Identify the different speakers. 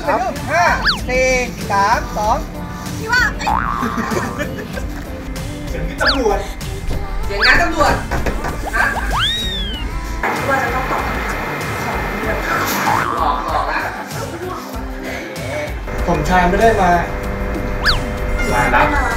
Speaker 1: 5 4 3 2
Speaker 2: พี่ว่า
Speaker 1: เสียงพี่ตำรวจ
Speaker 3: เสียงนักตำรวจฮะ
Speaker 2: ว่าจะต้องตอบคำถามของเรื่อง
Speaker 3: หลอกละ
Speaker 1: ผมชายไม่ได้มา
Speaker 2: ไม่มา